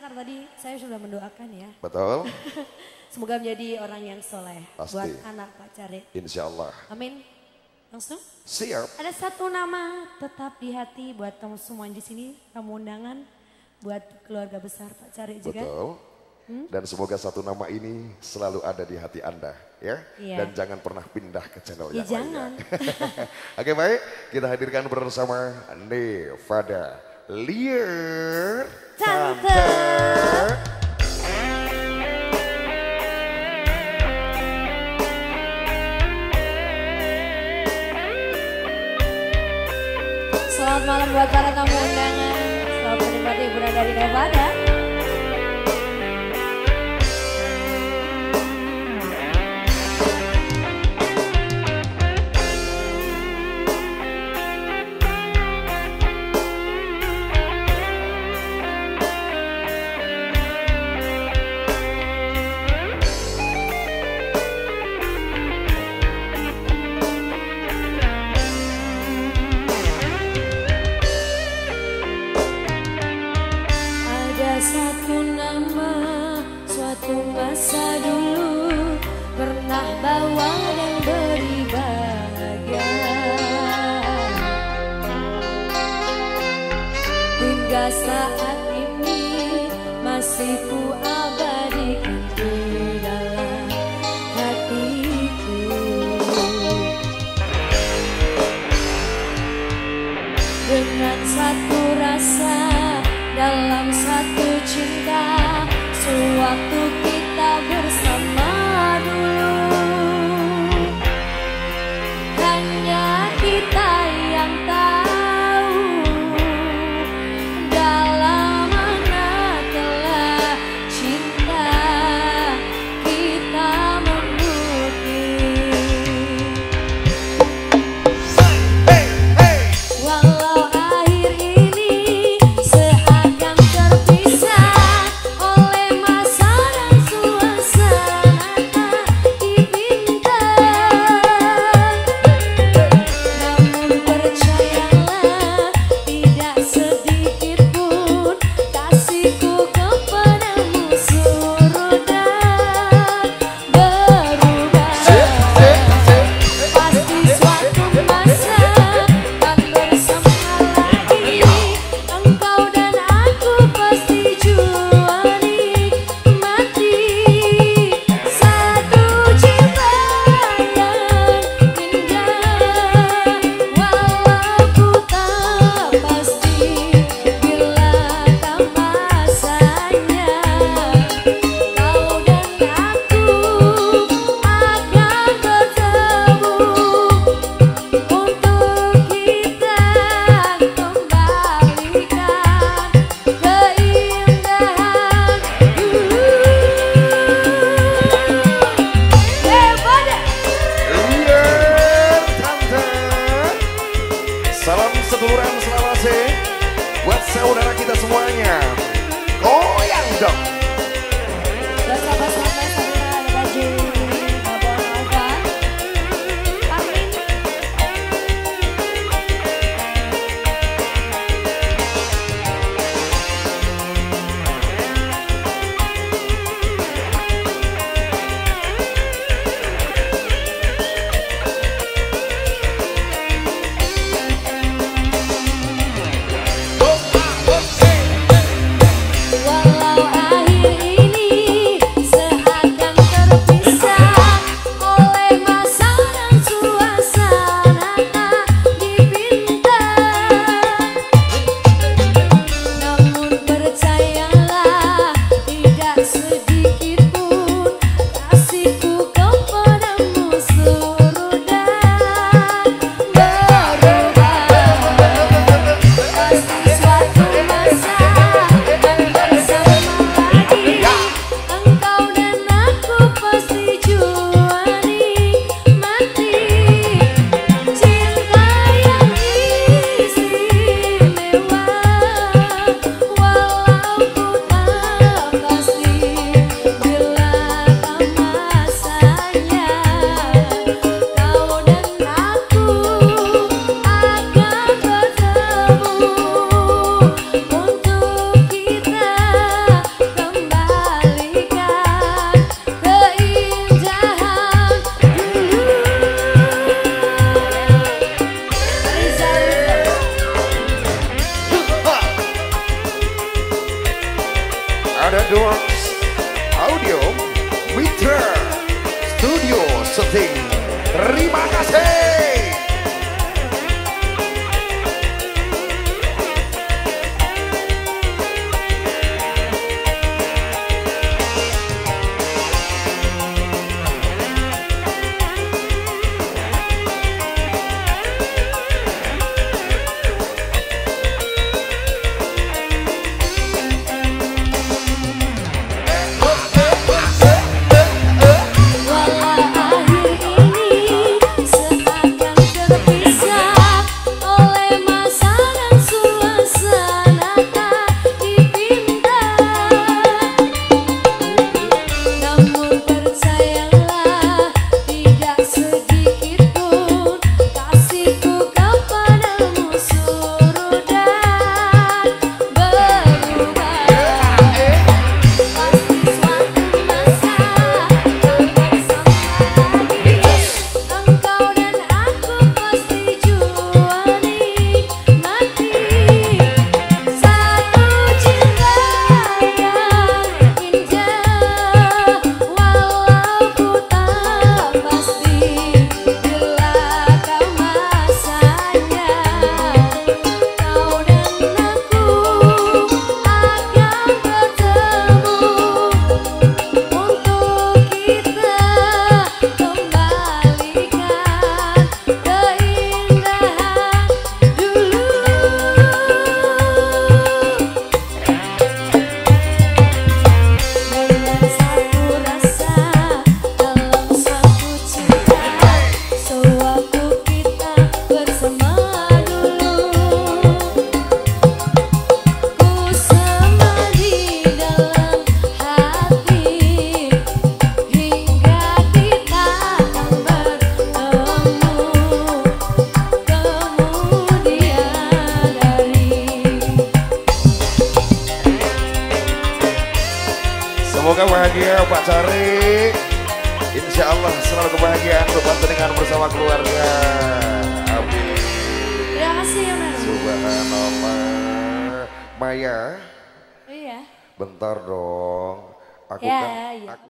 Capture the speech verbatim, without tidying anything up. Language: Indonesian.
karena tadi saya sudah mendoakan ya. Betul. Semoga menjadi orang yang soleh. Pasti. Buat anak Pak Cari. Insya Allah. Amin. Langsung. Siap. Ada satu nama tetap di hati buat kamu semua di sini. Kamu undangan buat keluarga besar Pak Cari juga. Betul. Hmm? Dan semoga satu nama ini selalu ada di hati Anda ya. Iya. Dan jangan pernah pindah ke channel ya, yang jangan. lainnya. Oke baik, kita hadirkan bersama Nevada Lier Tante. Tante. Selamat malam buat para tamu undangan. Selamat menikmati hiburan dari Nevada. Satu nama, suatu masa dulu pernah bawa dan beri bahagia. Hingga saat ini masih ku abadikan di dalam hatiku. Dengan satu rasa dalam satu cinta, sewaktu kita bersama dulu, hanya kita yang tahu dalam mana telah cinta kita membukti. Hey, hey. Walau akhir ini seduluran Sulawesi buat saudara kita semuanya. Goyang dong. Buat sahabat-sahabat saya ada baju Babon Alfa. Amin. Walau akhir ada Doors Audio Mitra Studio Setting. Terima kasih. Semoga bahagia Pak Cari. Insya Allah selalu kebahagiaan berpantengan bersama keluarga. Amin. Terima kasih ya Mas. Subhanallah. Maya. Oh iya. Bentar dong. Aku Ya, kan. ya. Aku